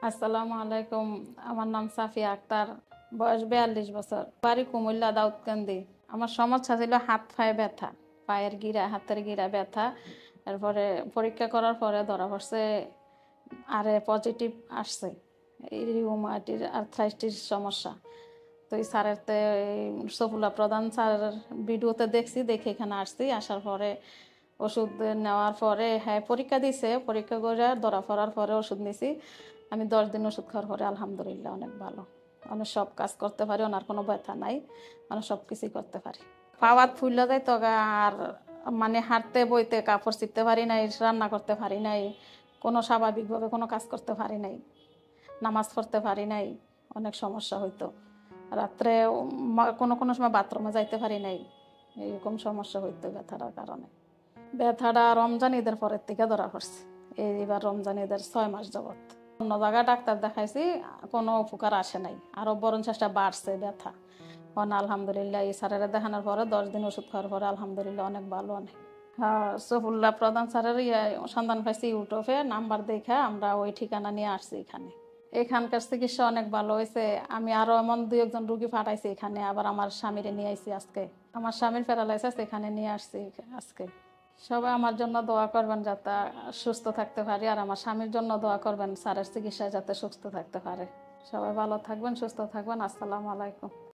আসসালামু আলাইকুম। আমার নাম সাফিয়া আক্তার, বয়স 42 বছর, বাড়ি কুমিল্লা দাউদকান্দি। আমার সমস্যা ছিল হাত পায়ে ব্যথা, পায়ের গিরা, হাতের গিরা ব্যথা। এরপরে পরীক্ষা করার পরে ধরা পড়ছে পজিটিভ আসছে, এই রিউমাটির আর্থ্রাইটিস সমস্যা। তো এই স্যারের সফুলা প্রধান স্যারের ভিডিওতে দেখে এখানে আসছি। আসার পরে ওষুধ নেওয়ার পরে পরীক্ষা দিছে, পরীক্ষা করে ধরা পড়ার পরে ওষুধ নিছি। আমি 10 দিন ওষুধ খাওয়ার পরে আলহামদুলিল্লাহ অনেক ভালো, অনেক সব কাজ করতে পারি, ওনার কোনো ব্যথা নাই, মানে সব কিছুই করতে পারি। পাওয়াত ফুললে যায় তো, আর মানে হাঁটতে বইতে কাপড় চিপতে পারি নাই, রান্না করতে পারি নাই, কোনো স্বাভাবিকভাবে কোনো কাজ করতে পারি নাই, নামাজ পড়তে পারি নাই, অনেক সমস্যা হইতো। রাত্রে কোনো কোনো সময় বাথরুমে যাইতে পারি নাই, এইরকম সমস্যা হইতো ব্যথাটার কারণে। ব্যথাটা রমজান ঈদের পরের থেকে ধরা পড়ছে, এইবার রমজান ঈদের 6 মাস যাবত। অন্য জায়গায় ডাক্তার দেখাইছি, কোনো উপকার আসে নাই, আরো বরং চেষ্টা বাড়ছে ব্যথা। আলহামদুলিল্লাহ এই স্যারেরা দেখানোর পরে 10 দিন ওষুধ খাওয়ার পরে আলহামদুলিল্লাহ অনেক ভালো। অনেক হ্যাঁ, সফুল্লাহ প্রধান স্যারের সন্ধান পাইছি ইউটিউবে, নাম্বার দেখে আমরা ওই ঠিকানা নিয়ে আসছি এখানে। এখানকার চিকিৎসা অনেক ভালো হয়েছে। আমি আরো এমন 2-1 রুগী পাঠাইছি এখানে, আবার আমার স্বামীরে নিয়ে আইছি আজকে। আমার স্বামীর প্যারালাইসিস, এখানে নিয়ে আসছি আজকে। সবাই আমার জন্য দোয়া করবেন যাতে সুস্থ থাকতে পারি, আর আমার স্বামীর জন্য দোয়া করবেন স্যারের চিকিৎসায় যাতে সুস্থ থাকতে পারে। সবাই ভালো থাকবেন, সুস্থ থাকবেন। আসসালামু আলাইকুম।